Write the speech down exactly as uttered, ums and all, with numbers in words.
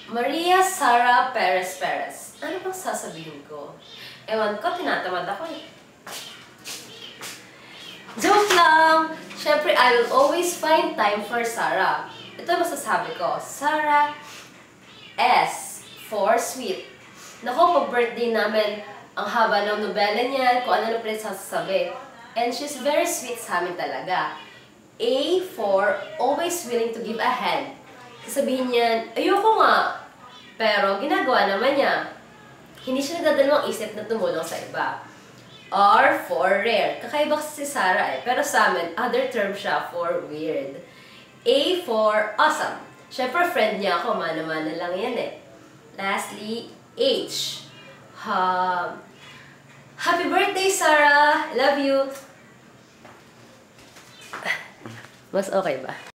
Maria Sarah Perez Perez. Ano bang sasabihin ko? Ewan ko, tinatamad ako eh. Joke lang! Siyempre, I will always find time for Sarah. Ito masasabi ko. Sarah S for sweet. Naku, pag-birthday namin, ang haba ng nobela niya, kung ano na pala sasabi. And she's very sweet sa amin talaga. A for always willing to give a hand. Sasabihin niya, ayoko nga. Pero ginagawa naman niya. Hindi siya nagdadalawang isip na tumulong sa iba. R for rare. Kakaiba kasi si Sarah eh. Pero sa amin, other term siya for weird. A for awesome. Siyempre, friend niya ako. Mana-mana lang yan eh. Lastly, H. Um, Happy birthday, Sarah! Love you! Mas okay ba?